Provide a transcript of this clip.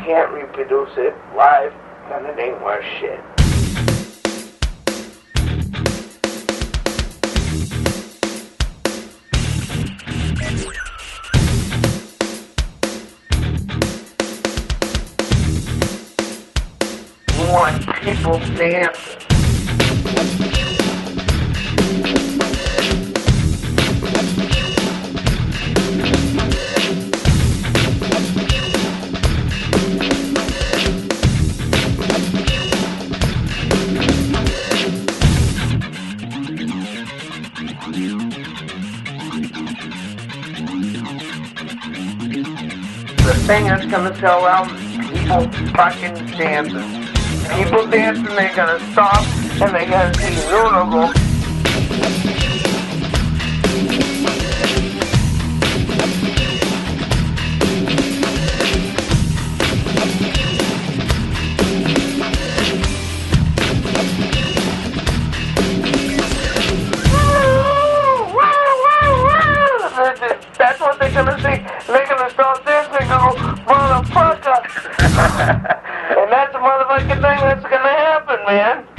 can't reproduce it live, then it ain't worth shit. We want people dancing. The thing is gonna sell out, people fucking dancing. People dancing, they're gonna stop and they're gonna see Nuno go. That's what they're gonna see. They're gonna stop dancing and go, motherfucker. And that's the motherfucking thing that's gonna happen, man.